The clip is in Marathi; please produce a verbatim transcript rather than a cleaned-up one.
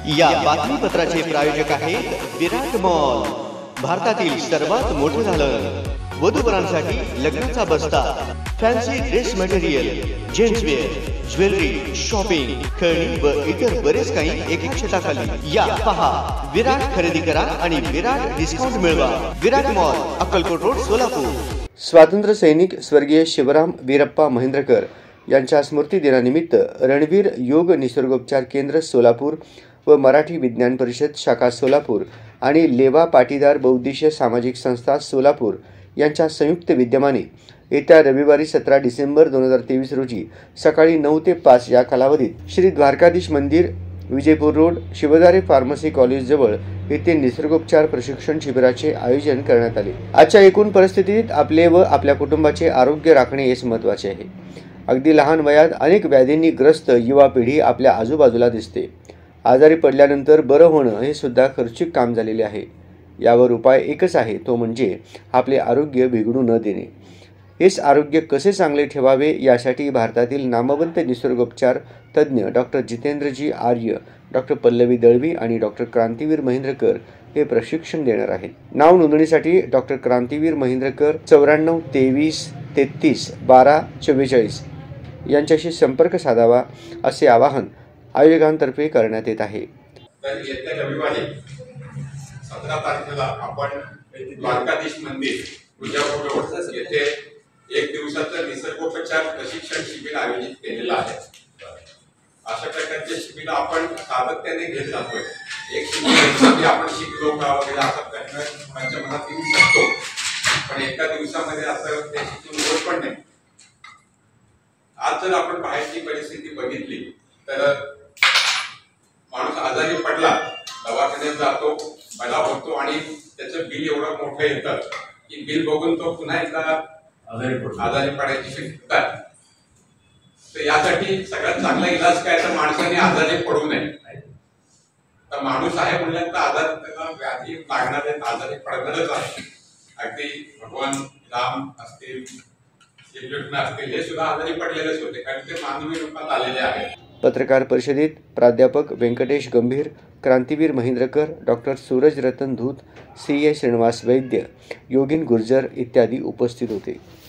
या बातमीपत्राचे प्रायोजक आहेत विराट मॉल, भारतातील सर्वात मोठे दालन, वधूवरांसाठी लग्नाचा बस्ता, fancy dress material, gentswear, jewellery, shopping, खेळणी व इतर बरेच काही एका छताखाली. या पहा, विराट खरेदी करा आणि विराट डिस्काउंट मिळवा. Virat mall, Akkalkot road, Solapur. स्वातंत्र्य सैनिक स्वर्गीय शिवराम वीरप्पा महेंद्रकर यांच्या स्मृती दिनानिमित्त रणवीर योग निसर्गोपचार केंद्र सोलापूर व मराठी विज्ञान परिषद शाखा सोलापूर आणि लेवा पाटीदार बौद्धिश सामाजिक संस्था सोलापूर यांच्या संयुक्त विद्यमाने येत्या रविवारी सतरा डिसेंबर दोन हजार तेवीस रोजी सकाळी नऊ ते पाच या कालावधीत श्री द्वारकाधीश मंदिर, Vijaypur road, Shivdare pharmacy college जवळ येथे निसर्गोपचार प्रशिक्षण शिबिराचे आयोजन करण्यात आले. आजच्या एकूण परिस्थितीत आपले व आपल्या कुटुंबाचे आरोग्य राखणे हेच महत्त्वाचे आहे. अगदी लहान वयात अनेक व्याधींनी ग्रस्त युवा पिढी आपल्या आजूबाजूला दिसते. आजारी पडल्यानंतर बरं होणं हे सुद्धा खर्चिक काम झालेले आहे. यावर उपाय एकच आहे, तो म्हणजे आपले आरोग्य बिघडू न देणे. हेच आरोग्य कसे चांगले ठेवावे यासाठी भारतातील नामवंत निसर्गोपचार तज्ज्ञ डॉक्टर जितेंद्रजी आर्य, डॉक्टर पल्लवी दळवी आणि डॉक्टर क्रांतीवीर महेंद्रकर हे प्रशिक्षण देणार आहेत. नाव नोंदणीसाठी डॉक्टर क्रांतीवीर महेंद्रकर चौऱ्याण्णव तेवीस तेहतीस बारा चव्वेचाळीस यांच्याशी संपर्क साधावा असे आवाहन आयोजकांतर्फे करण्यात येत आहे. तर येत्या रविवारी सतरा तारखेला आपण द्वारकाधीश मंदिर, विजयपूर रोड येथे एक दिवसाचं निसर्गोपचार प्रशिक्षण शिबिर आयोजित केलेलं आहे. अशा प्रकारचे शिबिर आपण सातत्याने घेत जातोय. एक शिबिर आपण शिकलो का वगैरे असा प्रश्न माझ्या मनात येऊ शकतो, पण एका दिवसामध्ये असं ते शिकून होत पण नाही. आज जर आपण बाहेरची परिस्थिती बघितली तर माणूस आजारी पडला, दवाखान्यात जातो, बरा होतो आणि त्याचं बिल एवढं मोठं येतं की बिल बघून तो पुन्हा एकदा आजारी पडायची शक्यता आहे. तर यासाठी सगळ्यात चांगला इलाज काय, तर माणसाने आजारी पडू नये. तर माणूस आहे म्हणल्यानंतर आजार त्याला व्याधी लागणार आहे, आजारी पडणारच आहे. अगदी भगवान राम असतील, श्रीकृष्ण असतील, हे सुद्धा आजारी पडलेलेच होते, कारण ते मानवी रूपात आलेले आहेत. पत्रकार परिषदेत प्राध्यापक Venkatesh Gambhir, Krantiveer Mahendrakar, doctor Suraj Ratan Dhoot, C A Shrinivas Vaidya, Yogin Gurjar इत्यादी उपस्थित होते.